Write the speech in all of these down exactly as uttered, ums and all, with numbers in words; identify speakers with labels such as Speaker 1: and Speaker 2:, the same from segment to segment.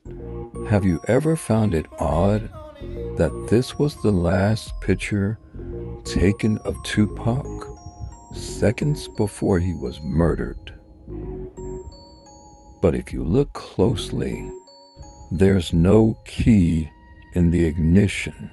Speaker 1: Have you ever found it odd that this was the last picture taken of Tupac seconds before he was murdered? But if you look closely, there's no key in the ignition.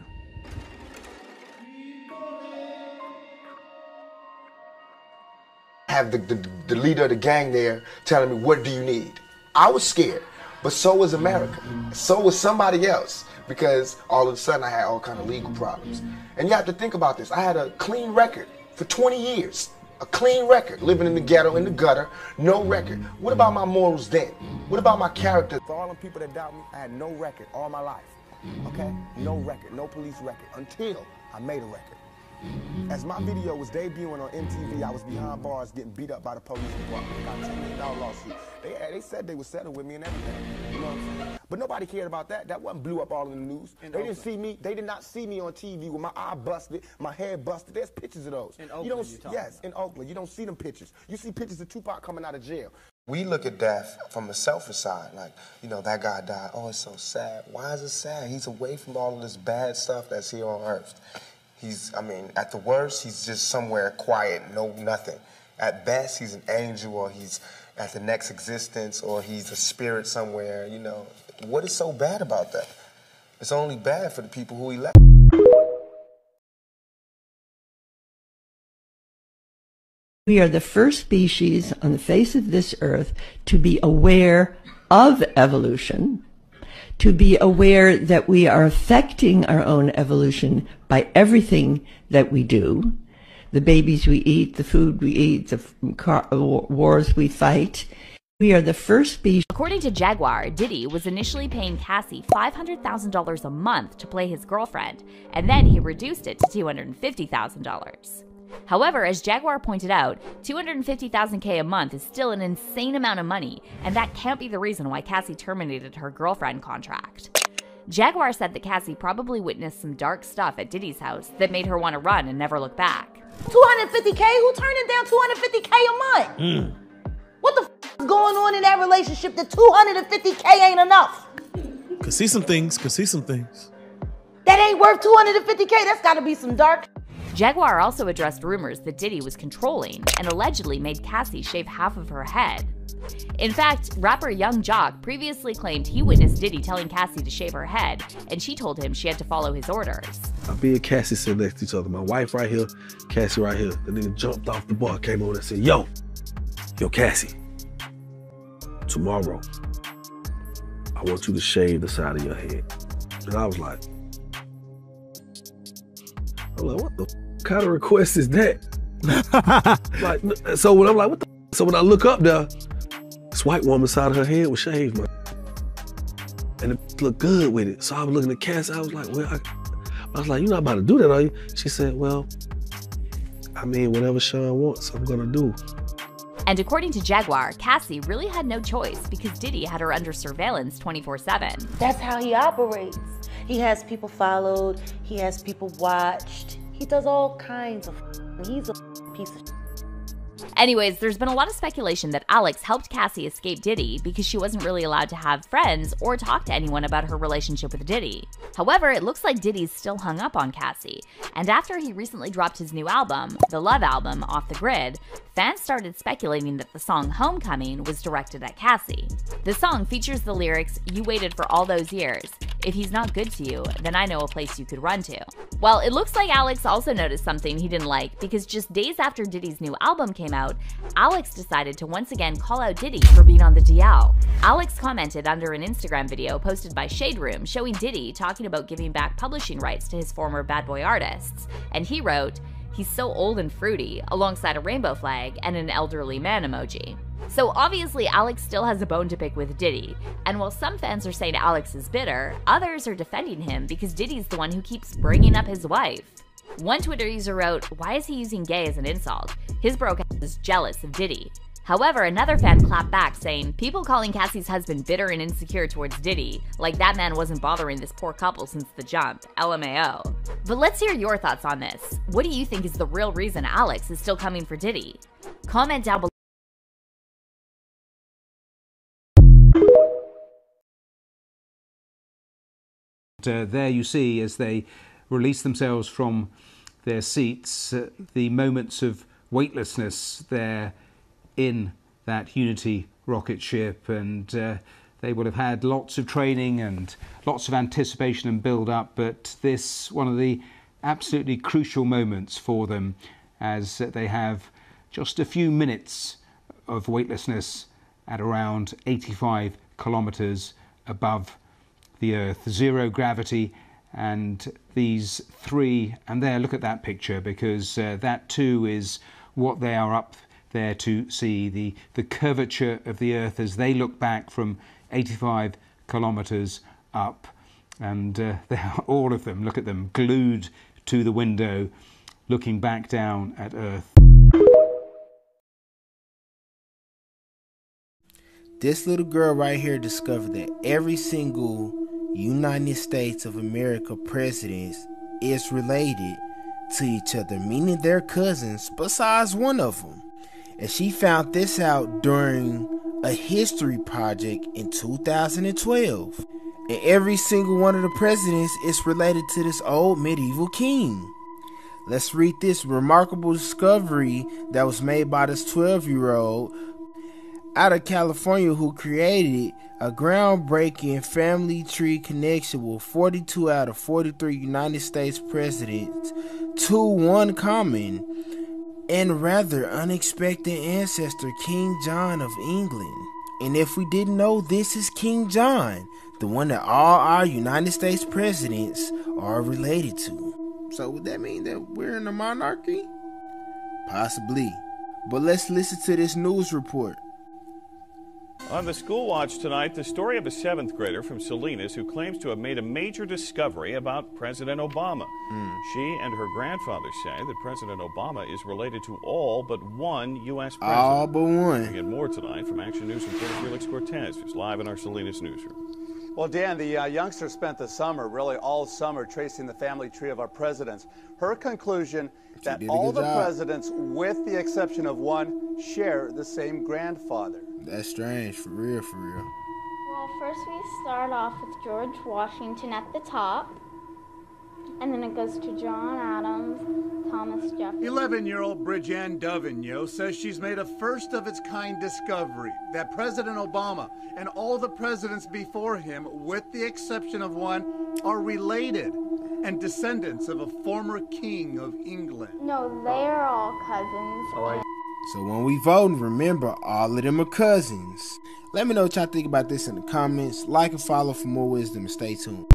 Speaker 2: Have the, the, the leader of the gang there telling me, what do you need? I was scared, but so was America. So was somebody else, because all of a sudden I had all kind of legal problems. And you have to think about this. I had a clean record for twenty years. A clean record, living in the ghetto, in the gutter, no record. What about my morals then? What about my character? For all the people that doubt me, I had no record all my life, okay? No record, no police record, until I made a record. As my video was debuting on M T V, I was behind bars getting beat up by the police department. Got a ten million dollar lawsuit. They, they said they would settle with me and everything. You know what I'm saying? But nobody cared about that. That wasn't blew up all in the news. In they Oakland. Didn't see me. They did not see me on T V with my eye busted, my head busted. There's pictures of those.
Speaker 3: In Oakland,
Speaker 2: you don't, yes,
Speaker 3: about.
Speaker 2: in Oakland. You don't see them pictures. You see pictures of Tupac coming out of jail. We look at death from a selfish side, like, you know, that guy died. Oh, it's so sad. Why is it sad? He's away from all of this bad stuff that's here on earth. He's, I mean, at the worst, he's just somewhere quiet, no nothing. At best, he's an angel, or he's at the next existence, or he's a spirit somewhere, you know. What is so bad about that? It's only bad for the people who he left.
Speaker 4: We are the first species on the face of this earth to be aware of evolution, to be aware that we are affecting our own evolution by everything that we do, the babies we eat, the food we eat, the car, wars we fight. We are the first species.
Speaker 5: According to Jaguar, Diddy was initially paying Cassie five hundred thousand dollars a month to play his girlfriend, and then he reduced it to two hundred fifty thousand dollars. However, as Jaguar pointed out, two hundred fifty thousand K a month is still an insane amount of money, and that can't be the reason why Cassie terminated her girlfriend contract. Jaguar said that Cassie probably witnessed some dark stuff at Diddy's house that made her want to run and never look back.
Speaker 6: two hundred fifty K? Who turning down two hundred fifty K a month? Mm. What the f is going on in that relationship that two hundred fifty K ain't enough?
Speaker 7: Could see some things, could see some things.
Speaker 6: That ain't worth two hundred fifty K, that's gotta be some dark.
Speaker 5: Jaguar also addressed rumors that Diddy was controlling and allegedly made Cassie shave half of her head. In fact, rapper Young Jock previously claimed he witnessed Diddy telling Cassie to shave her head, and she told him she had to follow his orders.
Speaker 7: Me and Cassie sit next to each other. My wife right here, Cassie right here. The nigga jumped off the bar, came over and said, yo, yo, Cassie, tomorrow, I want you to shave the side of your head. And I was like, I'm like, what the f kind of request is that? Like, so when I'm like, what the f? So when I look up there, this white woman's side of her head was shaved, man. And it looked good with it. So I was looking at Cassie, I was like, well, I, I was like, you're not about to do that, are you? She said, well, I mean, whatever Sean wants, I'm gonna do.
Speaker 5: And according to Jaguar, Cassie really had no choice because Diddy had her under surveillance twenty-four seven.
Speaker 6: That's how he operates. He has people followed, he has people watched. He does all kinds of he's a piece of
Speaker 5: Anyways, there's been a lot of speculation that Alex helped Cassie escape Diddy because she wasn't really allowed to have friends or talk to anyone about her relationship with Diddy. However, it looks like Diddy's still hung up on Cassie, and after he recently dropped his new album, the Love Album, Off the Grid, fans started speculating that the song Homecoming was directed at Cassie. The song features the lyrics, "You waited for all those years. If he's not good to you, then I know a place you could run to." Well, it looks like Alex also noticed something he didn't like because just days after Diddy's new album came out, Alex decided to once again call out Diddy for being on the D L. Alex commented under an Instagram video posted by Shade Room showing Diddy talking about giving back publishing rights to his former bad boy artists, and he wrote, "He's so old and fruity," alongside a rainbow flag and an elderly man emoji. So obviously Alex still has a bone to pick with Diddy, and while some fans are saying Alex is bitter, others are defending him because Diddy's the one who keeps bringing up his wife. One Twitter user wrote, "Why is he using gay as an insult? His bro is jealous of Diddy." However, another fan clapped back saying, "People calling Cassie's husband bitter and insecure towards Diddy, like that man wasn't bothering this poor couple since the jump, L M A O. But let's hear your thoughts on this. What do you think is the real reason Alex is still coming for Diddy? Comment down below.
Speaker 3: Uh, there you see, as they release themselves from their seats, uh, the moments of weightlessness there in that Unity rocket ship, and uh, they would have had lots of training and lots of anticipation and build-up, but this one of the absolutely crucial moments for them, as they have just a few minutes of weightlessness at around eighty-five kilometers above the Earth, zero gravity, and these three, and there, look at that picture, because uh, that too is what they are up there to see, the, the curvature of the Earth as they look back from eighty-five kilometers up, and uh, they're, all of them, look at them, glued to the window, looking back down at Earth.
Speaker 8: This little girl right here discovered that every single United States of America president is related to each other, meaning they're cousins besides one of them. And she found this out during a history project in two thousand twelve. And every single one of the presidents is related to this old medieval king. Let's read this remarkable discovery that was made by this twelve-year-old out of California who created a groundbreaking family tree connection with forty-two out of forty-three United States presidents to one common and rather unexpected ancestor, King John of England. And if we didn't know, this is King John, the one that all our United States presidents are related to. So would that mean that we're in a monarchy? Possibly. But let's listen to this news report.
Speaker 9: On the School Watch tonight, the story of a seventh grader from Salinas who claims to have made a major discovery about President Obama. Mm. She and her grandfather say that President Obama is related to all but one U S president.
Speaker 8: All but one.
Speaker 9: We get more tonight from Action News reporter Felix Cortez, who's live in our Salinas newsroom.
Speaker 10: Well, Dan, the uh, youngster spent the summer, really all summer, tracing the family tree of our presidents. Her conclusion that all the job. presidents, with the exception of one, share the same grandfather.
Speaker 8: That's strange, for real, for real.
Speaker 11: Well, first we start off with George Washington at the top, and then it goes to John Adams, Thomas Jefferson.
Speaker 12: eleven-year-old Bridget Dovigneau says she's made a first-of-its-kind discovery that President Obama and all the presidents before him, with the exception of one, are related and descendants of a former king of England.
Speaker 11: No, they're all cousins.
Speaker 8: Oh, so when we vote, remember, all of them are cousins. Let me know what y'all think about this in the comments. Like and follow for more wisdom, and stay tuned.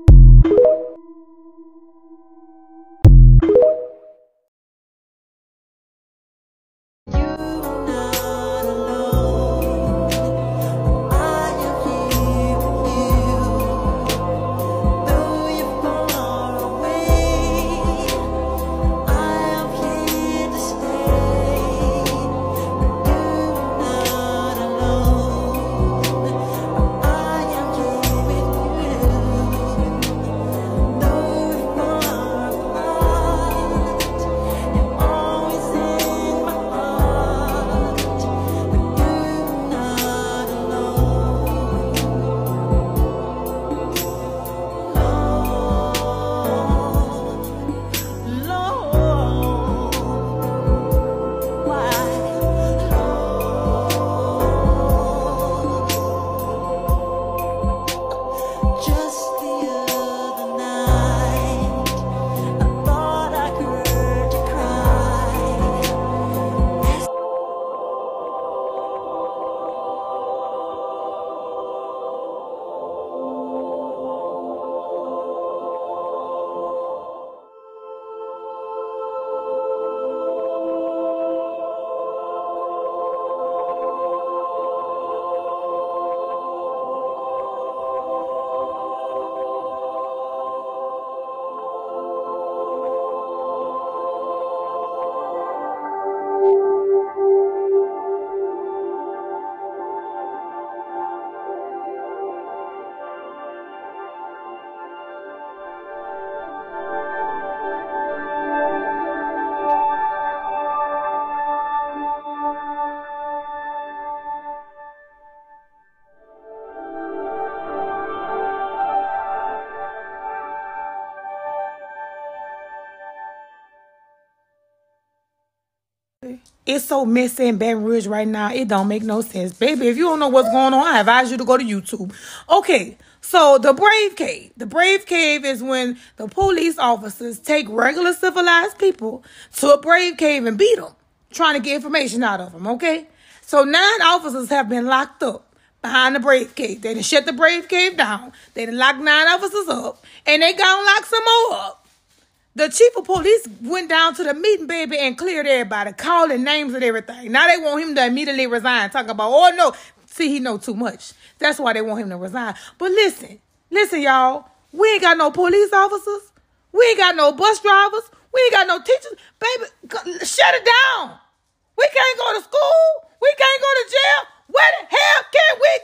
Speaker 13: It's so messy in Baton Rouge right now. It don't make no sense. Baby, if you don't know what's going on, I advise you to go to YouTube. Okay, so the Brave Cave. The Brave Cave is when the police officers take regular civilized people to a Brave Cave and beat them, trying to get information out of them, okay? So nine officers have been locked up behind the Brave Cave. They done shut the Brave Cave down. They done locked nine officers up, and they gonna lock some more up. The chief of police went down to the meeting, baby, and cleared everybody, calling names and everything. Now they want him to immediately resign. Talk about, oh, no. See, he know too much. That's why they want him to resign. But listen, listen, y'all. We ain't got no police officers. We ain't got no bus drivers. We ain't got no teachers. Baby, shut it down. We can't go to school. We can't go to jail. Where the hell can we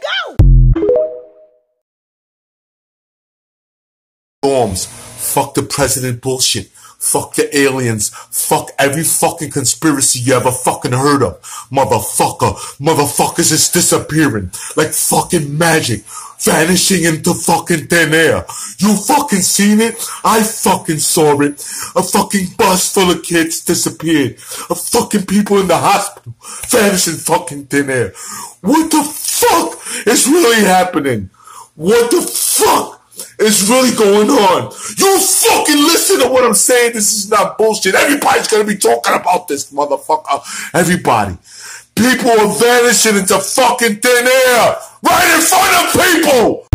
Speaker 13: go?
Speaker 14: Norms. Fuck the president bullshit. Fuck the aliens. Fuck every fucking conspiracy you ever fucking heard of. Motherfucker. Motherfuckers is disappearing. Like fucking magic. Vanishing into fucking thin air. You fucking seen it? I fucking saw it. A fucking bus full of kids disappeared. A fucking people in the hospital. Vanishing fucking thin air. What the fuck is really happening? What the fuck is really going on? You fucking listen to what I'm saying. This is not bullshit. Everybody's gonna be talking about this, motherfucker. Everybody. People are vanishing into fucking thin air. Right in front of people.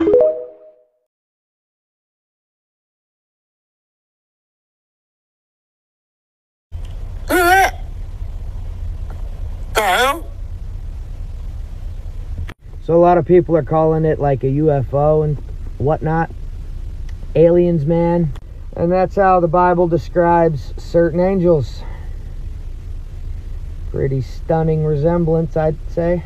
Speaker 15: So a lot of people are calling it like a U F O and whatnot. Aliens, man. And that's how the Bible describes certain angels. Pretty stunning resemblance, I'd say.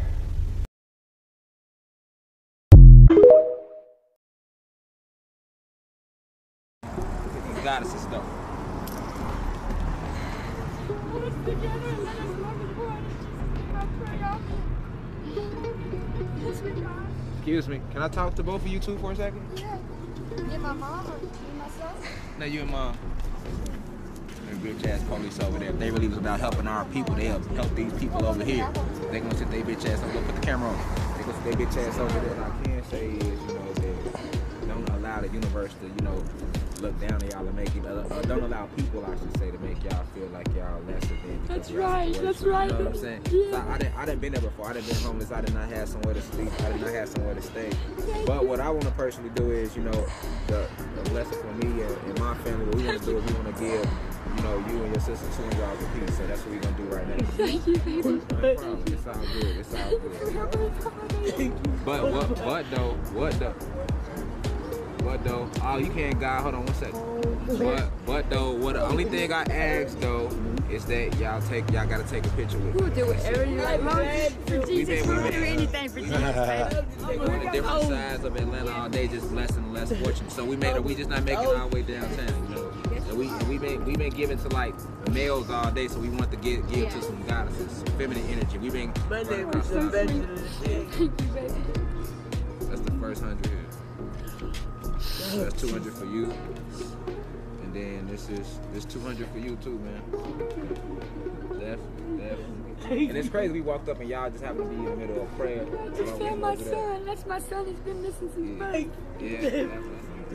Speaker 16: Goddesses, though. Excuse me, can I talk to both of you two for a second?
Speaker 17: Yeah. You and my mom or you and myself?
Speaker 16: No, you and mom. They're bitch ass police over there. If they really was about helping our people, they help help these people over here. They gonna sit their bitch ass over. Go put the camera on. They gonna sit their bitch ass over there. What I can say is, you know, they don't allow the universe to, you know, look down at y'all and make it. Uh, uh, don't allow people, I should say, to make y'all feel like y'all lesser than.
Speaker 17: That's right. That's right.
Speaker 16: You know what I'm saying? Yeah. So I, I didn't. I didn't been there before. I didn't been homeless. I did not have somewhere to sleep. I did not have somewhere to stay. But what I want to personally do is, you know, the, the blessing for me and, and my family. What we want to do is we want to give, you know, you and your sister two hundred dollars a piece. So that's what we're gonna do right now.
Speaker 17: Thank you. Thank you.
Speaker 16: No problem. It's all good. It's all good. But what? What though? What though? What though? Oh, you can't guide. Hold on one second. But, but though, what the only thing I ask though is that y'all take, y'all gotta take a picture with me.
Speaker 17: We'll do whatever you like, Mom. For Jesus, we'll do anything for Jesus.
Speaker 16: We're on the different sides of Atlanta all day, just less and less fortunate. So we made it. We just not making our way downtown, you know. So we we been we been giving to like males all day, so we want to give give to some goddesses, feminine energy. We been.
Speaker 17: My name is so baby. Thank you, baby.
Speaker 16: That's the first hundred here. So that's two hundred for you, and then this is this two hundred for you too, man. Definitely, definitely. And it's crazy. We walked up and y'all just happened to be in the middle of prayer.
Speaker 17: I just found my son. That's my son. He's been missing since birth.
Speaker 16: Yeah, yeah, definitely.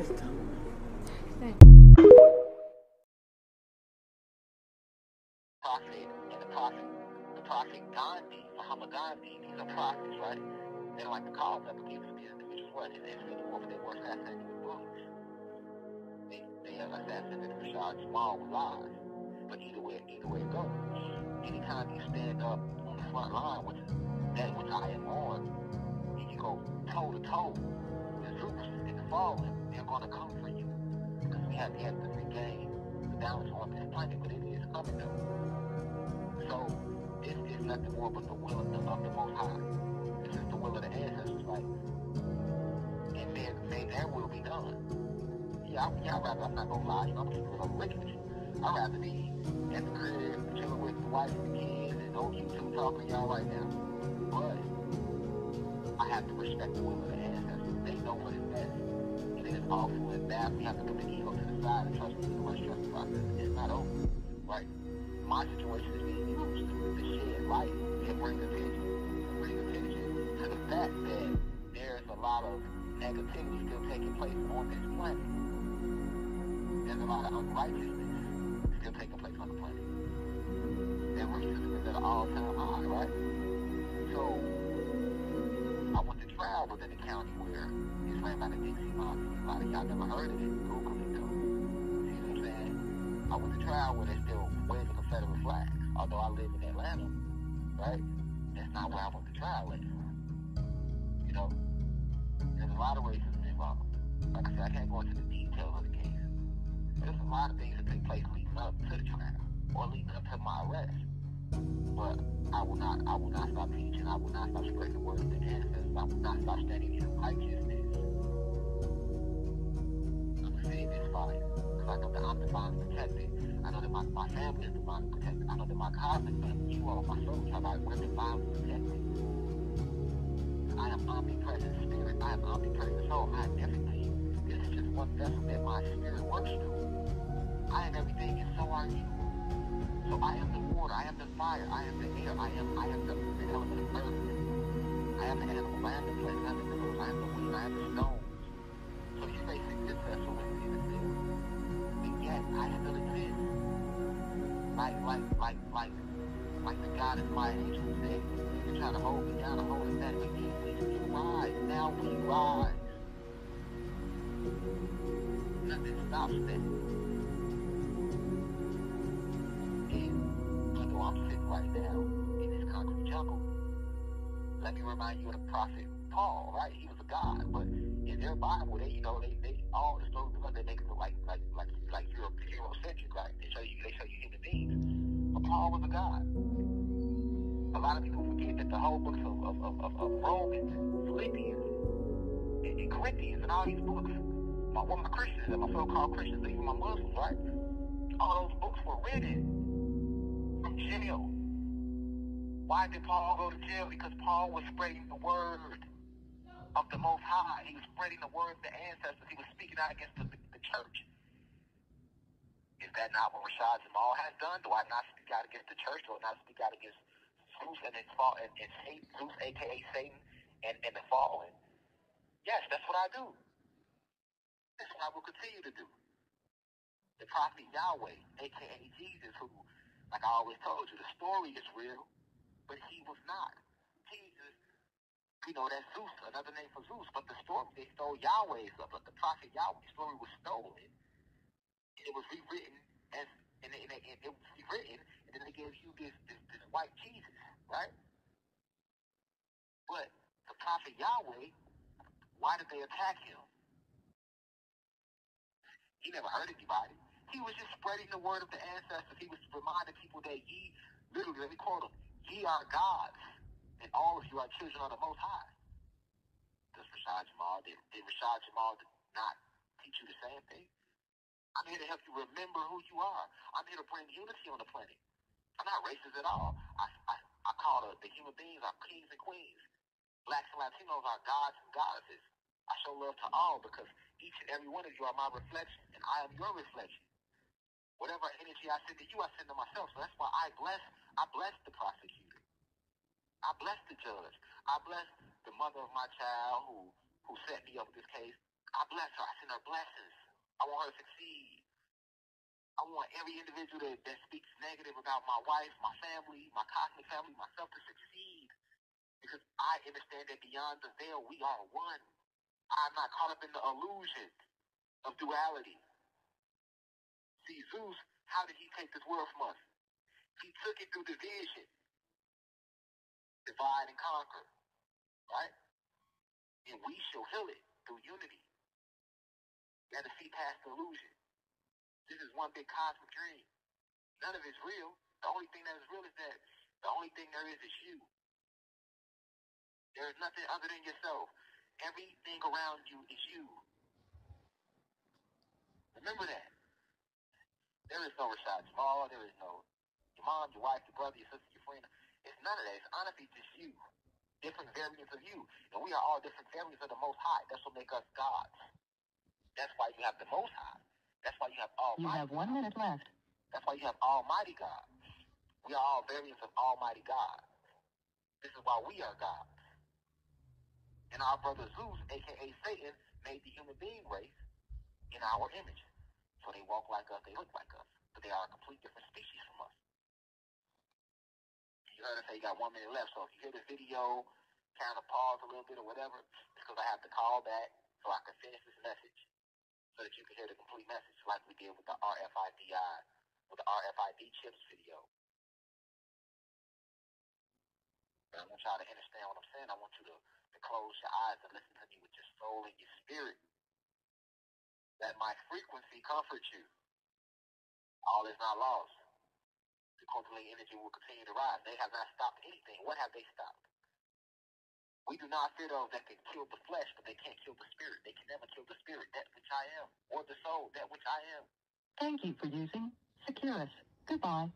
Speaker 18: Prophet and the prophet, the prophet Gandhi, Muhammad Gandhi, these are prophets, right? They don't like to call them because these individuals what? It's individuals they were assassinated with bullets. They, they have assassinated Rashad Jamal with lies. But either way, either way it goes, anytime you stand up on the front line, which is that which I am on, and you go toe to toe with troops in the fallen, they're gonna come for you. Because we have yet to regain the balance on this planet, but it is coming though. So this is nothing more but the will of the, of the Most High. This is the will of the ancestors, right? And then may their will be done. Yeah, I, yeah, I'd rather, I'm not gonna lie, you know, I'm just gonna rich with you. I'd rather be at the crib, chilling with the wife and the kids, and on YouTube talking to y'all right now. But I have to respect the will of the ancestors. They know what is best. It is awful and bad. We have to put the ego to the side and trust the universe, trust the process. It's not over, right? My situation is being used. to shed light, it brings attention. It brings attention to the fact that there's a lot of negativity still taking place on this planet. There's a lot of unrighteousness still taking place on the planet. And racism is at an all-time high, right? So, I went to trial within the county where it's ran by the Dixie Mafia. A lot of y'all never heard of it. Google it, though. See what I'm saying? I went to trial where they're still waving Confederate flags. Although I live in Atlanta, right? That's not where I went to trial at. You know? There's a lot of racism involved. Like I said, I can't go into the details of the case. There's a lot of things that take place leading up to the trial or leading up to my arrest. But I will not I will not stop teaching. I will not stop spreading the word of the ancestors. I will not stop standing in righteousness. I'm going to save this fire. Because I know that I'm divinely protected. I know that my, my family is divinely protected. I know that my cosmic family, you all, my soul, we're divinely protected. I am omnipresent spirit. I am omnipresent soul. I am everything. This is just one vessel that my spirit works through. I am everything and so are you. So I am the water, I am the fire, I am the air, I am I am the, the element of earth. I am the animal, I am the plant, I am the minerals, I am the wind, I am the stones. So you may think this vessel is existed, and yet I still exist. Like like like like like the God in my angel said, you're trying to hold me down, to hold me back, but you we rise. Now we rise. Nothing stops that. I'm sitting right now in this concrete jungle. Let me remind you of the prophet Paul, right? He was a god, but in their Bible, they, you know, they, they all the stories of they make it like, like, like, like Euro, Eurocentric, right? They show you, they show you human beings. But Paul was a god. A lot of people forget that the whole books of, of, of, of, of Romans, Philippians, and, and Corinthians, and all these books, my, well, my Christians and my so-called Christians, even my Muslims, right? All those books were written from jail. Why did Paul go to jail? Because Paul was spreading the word of the Most High. He was spreading the word of the ancestors. He was speaking out against the, the church. Is that not what Rashad Jamal has done? Do I not speak out against the church? Do I not speak out against Zeus and his fall and, and Satan, Zeus, aka Satan, and, and the fallen? Yes, that's what I do. That's what I will continue to do. The prophet Yahweh, aka Jesus, who, like I always told you, the story is real, but he was not. Jesus, you know, that's Zeus, another name for Zeus, but the story, they stole Yahweh's, but the prophet Yahweh's story was stolen, and it was rewritten as, and it, and it, it was rewritten, and then they gave you this, this, this white Jesus, right? But the prophet Yahweh, why did they attack him? He never hurt anybody. He was just spreading the word of the ancestors. He was reminding people that ye, literally, let me quote him, ye are gods, and all of you are children of the Most High. Does Rashad Jamal, did, did Rashad Jamal not teach you the same thing? I'm here to help you remember who you are. I'm here to bring unity on the planet. I'm not racist at all. I, I, I call the, the human beings our kings and queens. Blacks and Latinos are gods and goddesses. I show love to all because each and every one of you are my reflection, and I am your reflection. Whatever energy I send to you, I send to myself. So that's why I bless, I bless the prosecutor. I bless the judge. I bless the mother of my child who, who set me up with this case. I bless her. I send her blessings. I want her to succeed. I want every individual that, that speaks negative about my wife, my family, my cosmic family, myself to succeed. Because I understand that beyond the veil, we are one. I'm not caught up in the illusion of duality. See, Zeus, how did he take this world from us? He took it through division. Divide and conquer. Right? And we shall heal it through unity. You have to see past the illusion. This is one big cosmic dream. None of it's real. The only thing that is real is that the only thing there is is you. There is nothing other than yourself. Everything around you is you. Remember that. There is no Rashad Jamal. There is no your mom, your wife, your brother, your sister, your friend. It's none of that. It's honestly just you. Different variants of you. And we are all different variants of the Most High. That's what makes us gods. That's why you have the Most High. That's why you have Almighty.
Speaker 19: You have one minute left.
Speaker 18: That's why you have Almighty God. We are all variants of Almighty God. This is why we are God. And our brother Zeus, a k a. Satan, made the human being race in our image. So they walk like us, they look like us, but they are a complete different species from us. You heard us say you got one minute left, so if you hear this video, kind of pause a little bit or whatever, it's because I have to call back so I can finish this message so that you can hear the complete message like we did with the R F I D I, with the R F I D chips video. I want y'all to understand what I'm saying. I want you to, to close your eyes and listen to me with your soul and your spirit. Let my frequency comfort you. All is not lost. The quantum energy will continue to rise. They have not stopped anything. What have they stopped? We do not fear those that can kill the flesh, but they can't kill the spirit. They can never kill the spirit, that which I am, or the soul, that which I am.
Speaker 19: Thank you for using Securus. Goodbye.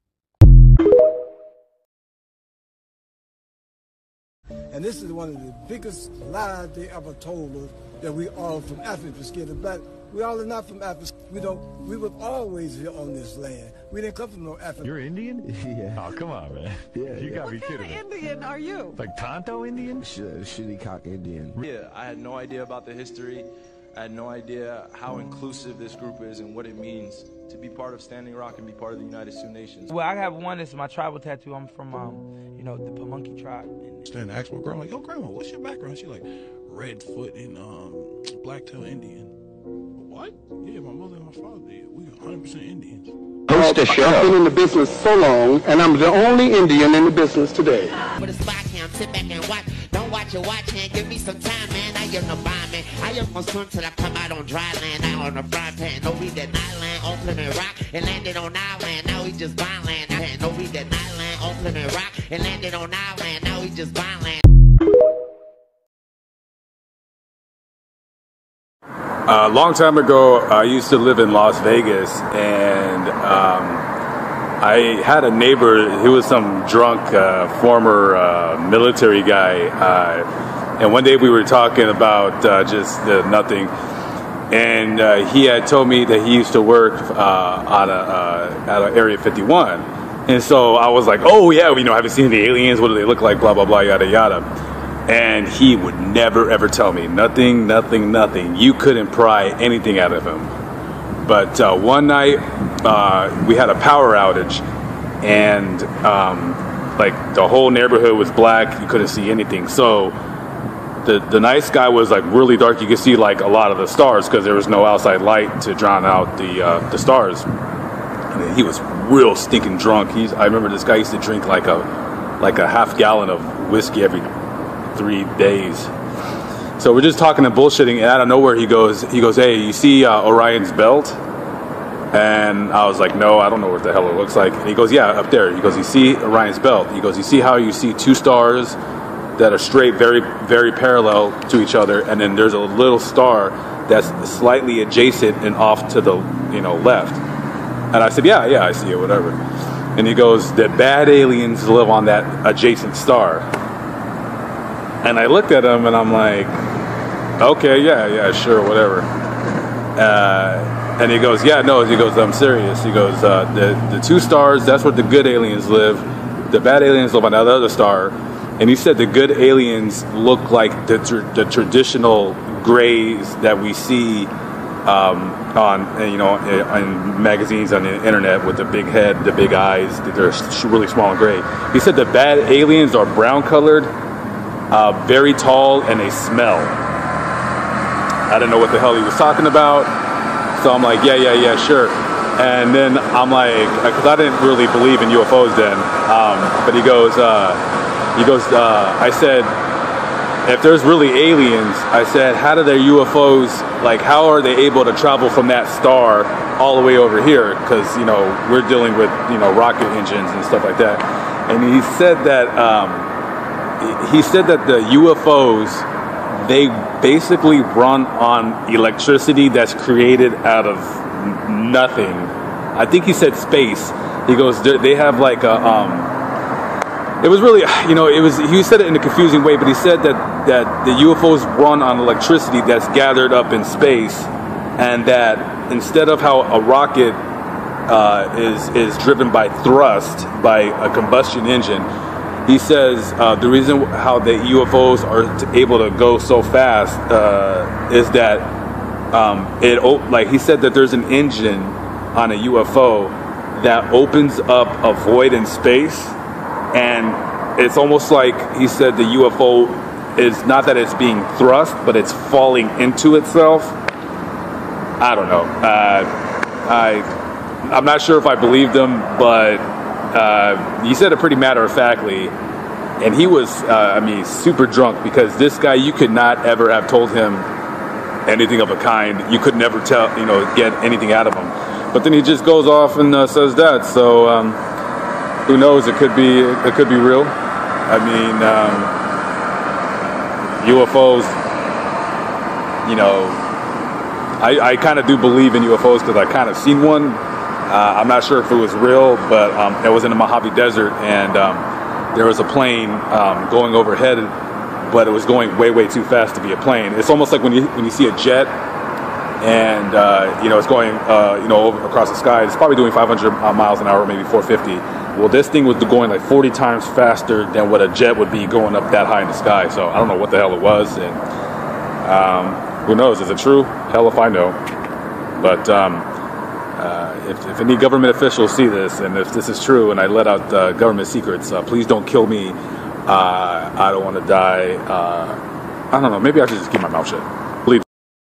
Speaker 20: And this is one of the biggest lies they ever told us, that we all from Africa, scared of black. We all are not from Africa. We don't. We were always here on this land. We didn't come from no Africa.
Speaker 21: You're Indian?
Speaker 20: Yeah.
Speaker 21: Oh, come on, man.
Speaker 20: Yeah,
Speaker 21: you
Speaker 20: yeah.
Speaker 21: gotta be kidding me.
Speaker 22: What kind of Indian are you?
Speaker 21: Like Tonto Indian?
Speaker 23: Sh shitty cock Indian.
Speaker 24: Yeah, I had no idea about the history. I had no idea how inclusive this group is and what it means to be part of Standing Rock and be part of the United Sioux Nations.
Speaker 25: Well, I have one that's my tribal tattoo. I'm from, um, you know, the Pamunkey tribe.
Speaker 26: Stand ask my grandma, like, yo, grandma, what's your background? She like, Redfoot and um, Blacktail Indian. What? Yeah, my mother and my father, yeah, we one hundred percent Indians.
Speaker 27: Host a show. I've been in the business so long, and I'm the only Indian in the business today.
Speaker 28: With a spot cam, sit back and watch. Don't watch your watch hand. Give me some time, man. I am no bond, man. I am gonna swim till I come out on dry land. Out on the frying pan. No, we did not land on Plymouth Rock and landed on our land. Now we just bond land. No, we did not land on Plymouth Rock and landed on our land. Now we just bond land.
Speaker 29: A uh, long time ago, I used to live in Las Vegas, and um, I had a neighbor. He was some drunk uh, former uh, military guy, uh, and one day we were talking about uh, just uh, nothing, and uh, he had told me that he used to work uh, out of uh, out of Area fifty-one, and so I was like, "Oh yeah, you know, haven't seen the aliens. What do they look like? Blah blah blah, yada yada." And he would never ever tell me nothing, nothing, nothing. You couldn't pry anything out of him. But uh, one night uh, we had a power outage, and um, like the whole neighborhood was black. You couldn't see anything. So the the night sky was like really dark. You could see like a lot of the stars because there was no outside light to drown out the uh, the stars. And he was real stinking drunk. He's I remember this guy used to drink like a like a half gallon of whiskey every three days. So we're just talking and bullshitting, and out of nowhere he goes, he goes, "Hey, you see uh, Orion's belt?" And I was like, "No, I don't know what the hell it looks like." And he goes, "Yeah, up there." He goes, "You see Orion's belt?" He goes, "You see how you see two stars that are straight, very, very parallel to each other, and then there's a little star that's slightly adjacent and off to the, you know, left?" And I said, "Yeah, yeah, I see it, whatever." And he goes, "The bad aliens live on that adjacent star." And I looked at him and I'm like, "Okay, yeah, yeah, sure, whatever." Uh, and he goes, "Yeah, no," he goes, "I'm serious." He goes, uh, the, the two stars, that's where the good aliens live. The bad aliens live on that other star. And he said the good aliens look like the, tr the traditional grays that we see um, on, you know, in magazines, on the internet, with the big head, the big eyes. They're really small and gray. He said the bad aliens are brown colored, Uh, very tall, and they smell. I didn't know what the hell he was talking about, so I'm like, yeah, yeah, yeah, sure. And then I'm like, because I didn't really believe in U F Os then, um, but he goes, uh, he goes, uh, I said, if there's really aliens, I said, how do their U F Os, like, how are they able to travel from that star all the way over here? Because, you know, we're dealing with, you know, rocket engines and stuff like that. And he said that, um, He said that the U F Os, they basically run on electricity that's created out of nothing. I think he said space. He goes, they have like a, um, it was really, you know, it was, he said it in a confusing way, but he said that, that the U F Os run on electricity that's gathered up in space, and that instead of how a rocket uh, is is driven by thrust, by a combustion engine. He says uh, the reason how the U F Os are t- able to go so fast uh, is that um, it op- like he said that there's an engine on a U F O that opens up a void in space, and it's almost like he said the U F O is not that it's being thrust, but it's falling into itself. I don't know. Uh, I I'm not sure if I believed him, but. Uh, he said it pretty matter-of-factly, and he was, uh, I mean, super drunk, because this guy, you could not ever have told him anything of a kind. You could never tell, you know, get anything out of him. But then he just goes off and uh, says that. So um, who knows? It could be, it could be real. I mean, um, U F Os. You know, I, I kind of do believe in U F Os because I kind of seen one. Uh, I'm not sure if it was real, but um, it was in the Mojave Desert, and um, there was a plane um, going overhead, but it was going way, way too fast to be a plane. It's almost like when you when you see a jet, and uh, you know it's going uh, you know over, across the sky. It's probably doing five hundred miles an hour, maybe four fifty. Well, this thing was going like forty times faster than what a jet would be going up that high in the sky. So I don't know what the hell it was, and um, who knows? Is it true? Hell if I know. But um, Uh, if, if any government officials see this, and if this is true, and I let out uh, government secrets, uh, please don't kill me. Uh, I don't want to die. Uh, I don't know. Maybe I should just keep my mouth shut. Believe.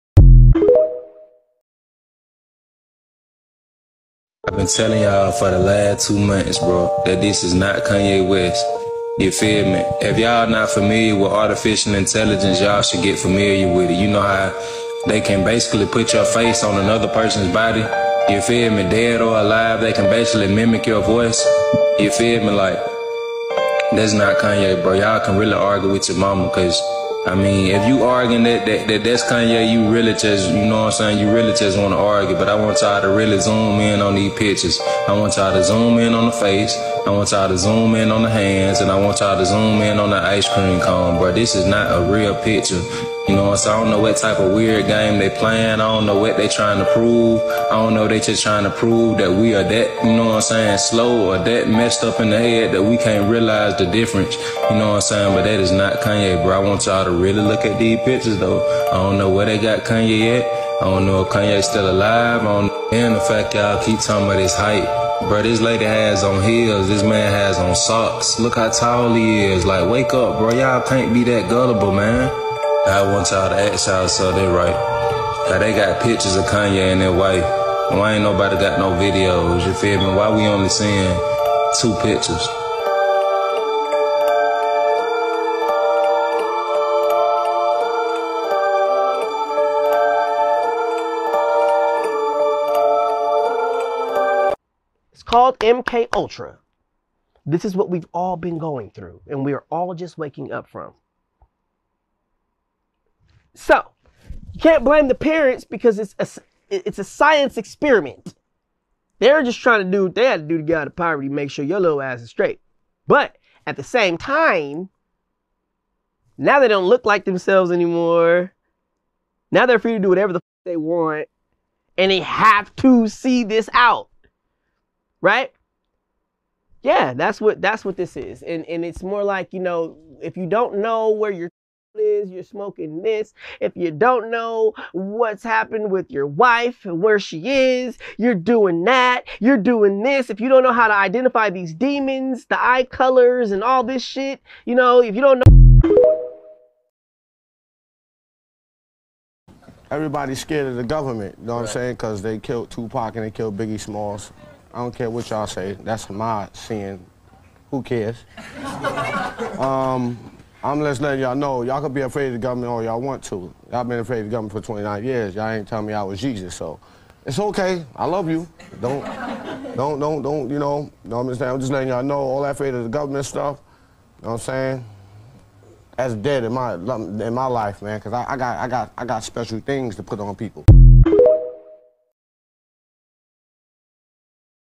Speaker 1: I've been telling y'all for the last two months, bro, that this is not Kanye West. You feel me? If y'all not familiar with artificial intelligence, y'all should get familiar with it. You know how they can basically put your face on another person's body. You feel me? Dead or alive, they can basically mimic your voice. You feel me? Like, that's not Kanye, bro. Y'all can really argue with your mama, cause, I mean, if you arguing that, that, that that's Kanye, you really just, you know what I'm saying? You really just want to argue, but I want y'all to really zoom in on these pictures. I want y'all to zoom in on the face. I want y'all to zoom in on the hands, and I want y'all to zoom in on the ice cream cone, bro. This is not a real picture. You know what I'm saying? I don't know what type of weird game they playing. I don't know what they trying to prove. I don't know they just trying to prove that we are that, you know what I'm saying, slow or that messed up in the head that we can't realize the difference. You know what I'm saying? But that is not Kanye, bro. I want y'all to really look at these pictures, though. I don't know where they got Kanye at. I don't know if Kanye's still alive. I don't know. And the fact y'all keep talking about his height. Bro, this lady has on heels. This man has on socks. Look how tall he is. Like, wake up, bro. Y'all can't be that gullible, man. I want y'all to ask y'all so they right. Cause they got pictures of Kanye and their wife. Why ain't nobody got no videos? You feel me? Why we only seeing two pictures?
Speaker 2: It's called M K Ultra. This is what we've all been going through, and we are all just waking up from. So, you can't blame the parents because it's a, it's a science experiment. They're just trying to do what they had to do to get out of poverty, make sure your little ass is straight. But at the same time, now they don't look like themselves anymore. Now they're free to do whatever the fuck they want, and they have to see this out, right? Yeah, that's what that's what this is, and and it's more like, you know, if you don't know where you're is, you're smoking this. If you don't know what's happened with your wife and where she is, you're doing that. You're doing this. If you don't know how to identify these demons, the eye colors and all this shit, you know, if you don't know.
Speaker 3: Everybody's scared of the government, you know what I'm saying? Because they killed Tupac and they killed Biggie Smalls. I don't care what y'all say. That's my seeing. Who cares? um, I'm just letting y'all know, y'all can be afraid of the government all y'all want to. Y'all been afraid of the government for twenty-nine years. Y'all ain't telling me I was Jesus, so it's okay. I love you. Don't, don't, don't, don't, you know, you know what I'm saying? I'm just letting y'all know all that afraid of the government stuff, you know what I'm saying? That's dead in my in my life, man, because I, I got I got I got special things to put on people.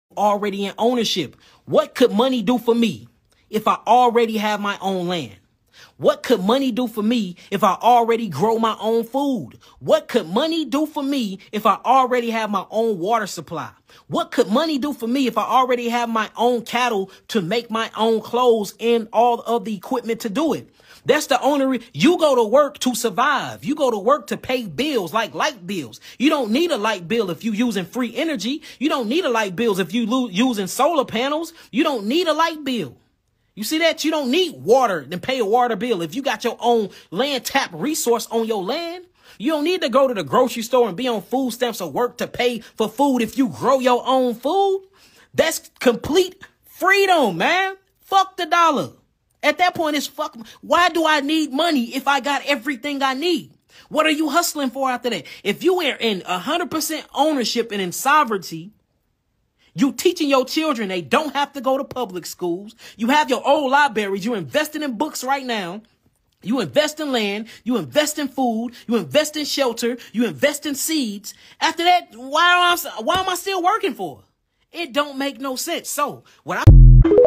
Speaker 4: Already in ownership. What could money do for me if I already have my own land? What could money do for me if I already grow my own food? What could money do for me if I already have my own water supply? What could money do for me if I already have my own cattle to make my own clothes and all of the equipment to do it? That's the only reason. You go to work to survive. You go to work to pay bills like light bills. You don't need a light bill if you're using free energy. You don't need a light bill if you're using solar panels. You don't need a light bill. You see that? You don't need water to pay a water bill if you got your own land tap resource on your land. You don't need to go to the grocery store and be on food stamps or work to pay for food if you grow your own food. That's complete freedom, man. Fuck the dollar. At that point, it's fuck. Why do I need money if I got everything I need? What are you hustling for after that? If you are in one hundred percent ownership and in sovereignty, you teaching your children they don't have to go to public schools. You have your old libraries. You're investing in books right now. You invest in land. You invest in food. You invest in shelter. You invest in seeds. After that, why am I, why am I still working for? It don't make no sense. So what I...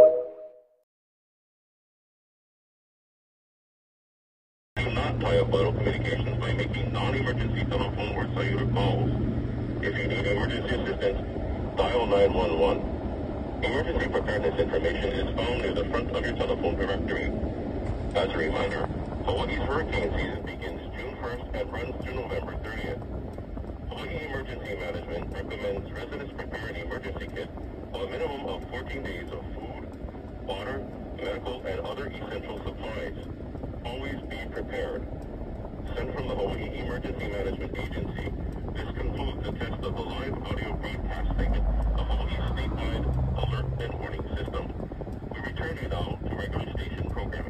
Speaker 5: Do not tie up vital communications by making non-emergency telephone or cellular calls. If you need emergency assistance, dial nine one one. Emergency preparedness information is found near the front of your telephone directory. As a reminder, Hawaii's hurricane season begins June first and runs through November thirtieth. Hawaii Emergency Management recommends residents prepare an emergency kit of a minimum of fourteen days of food, water, medical, and other essential supplies. Always be prepared. Sent from the Hawaii Emergency Management Agency, this concludes the test of the live audio broadcasting of Hawaii's statewide alert and warning system. We return you now to regular station programming.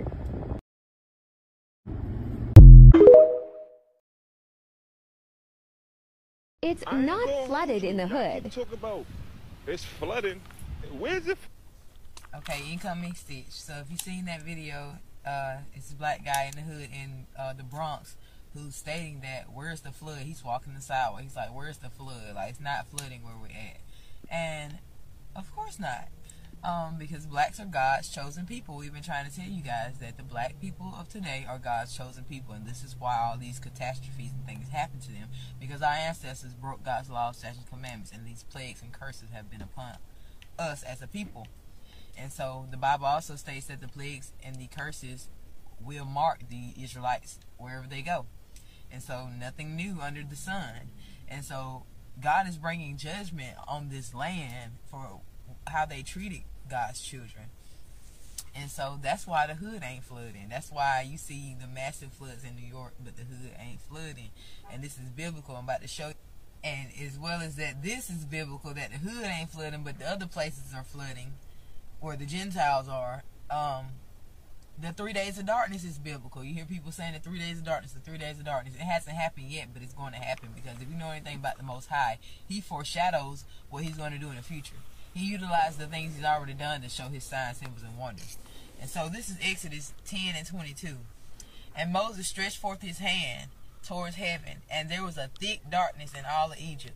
Speaker 6: It's not flooded in the hood.
Speaker 7: Talk about it's flooding. Where's it?
Speaker 9: Okay, incoming Stitch. So if you've seen that video, uh, it's a black guy in the hood in uh, the Bronx who's stating that where's the flood? He's walking the sidewalk. He's like, where's the flood? Like, it's not flooding where we're at. And of course not. Um, because blacks are God's chosen people. We've been trying to tell you guys that the black people of today are God's chosen people, and this is why all these catastrophes and things happen to them, because our ancestors broke God's laws, statutes, and commandments, and these plagues and curses have been upon us as a people. And so the Bible also states that the plagues and the curses will mark the Israelites wherever they go. And so nothing new under the sun. And so God is bringing judgment on this land for how they treated God's children. And so that's why the hood ain't flooding. That's why you see the massive floods in New York, but the hood ain't flooding. And this is biblical. I'm about to show you. And as well as that, this is biblical, that the hood ain't flooding, but the other places are flooding, where the Gentiles are. Um, the three days of darkness is biblical. You hear people saying the three days of darkness, the three days of darkness. It hasn't happened yet, but it's going to happen, because if you know anything about the Most High, He foreshadows what He's going to do in the future. He utilized the things He's already done to show His signs, symbols, and wonders. And so this is Exodus ten and twenty-two. And Moses stretched forth his hand towards heaven, and there was a thick darkness in all of Egypt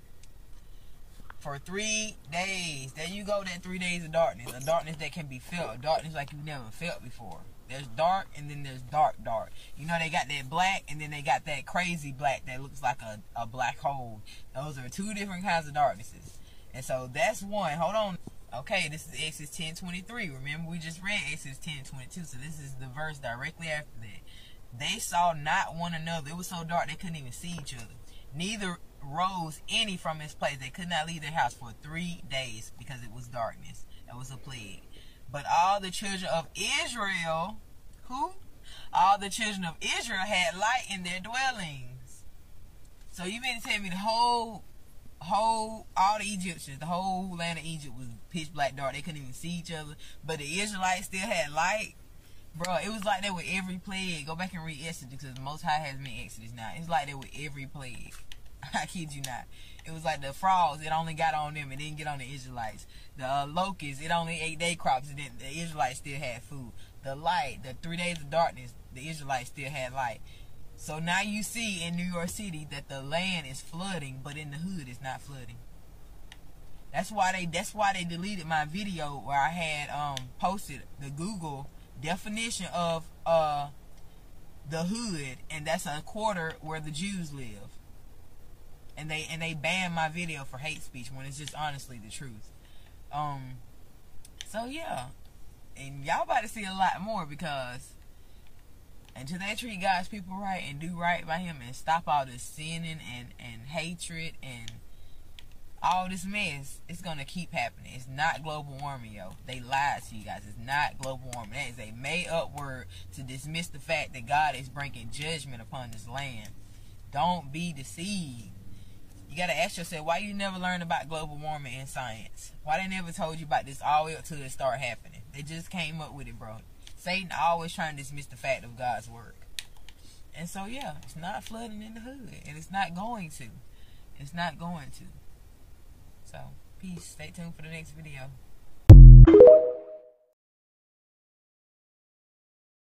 Speaker 9: for three days. There you go, that three days of darkness. A darkness that can be felt. A darkness like you've never felt before. There's dark, and then there's dark, dark. You know, they got that black, and then they got that crazy black that looks like a, a black hole. Those are two different kinds of darknesses. And so that's one. Hold on. Okay, this is Exodus ten twenty-three. Remember, we just read Exodus ten twenty-two. So this is the verse directly after that. They saw not one another. It was so dark they couldn't even see each other. Neither rose any from his place. They could not leave their house for three days because it was darkness. That was a plague. But all the children of Israel, who? All the children of Israel had light in their dwellings. So you mean to tell me the whole, whole, all the Egyptians, the whole land of Egypt was pitch black dark. They couldn't even see each other. But the Israelites still had light. Bro, it was like that with every plague. Go back and read Exodus, because the Most High has made Exodus now. It's like that with every plague. I kid you not. It was like the frogs, it only got on them, it didn't get on the Israelites. The uh, locusts, it only ate their crops, and then the Israelites still had food. The light, the three days of darkness, the Israelites still had light. So now you see in New York City that the land is flooding, but in the hood it's not flooding. That's why they that's why they deleted my video where I had um posted the Google definition of uh the hood, and that's a quarter where the Jews live. And they and they banned my video for hate speech when it's just honestly the truth. Um. So yeah, and y'all about to see a lot more, because until they treat God's people right and do right by Him and stop all this sinning and and hatred and all this mess, it's gonna keep happening. It's not global warming, yo. They lied to you guys. It's not global warming. That is a made-up word to dismiss the fact that God is bringing judgment upon this land. Don't be deceived. You gotta ask yourself, why you never learned about global warming in science? Why they never told you about this all the way up till it started happening? They just came up with it, bro. Satan always trying to dismiss the fact of God's work. And so, yeah, it's not flooding in the hood. And it's not going to. It's not going to. So, peace. Stay tuned for the next video.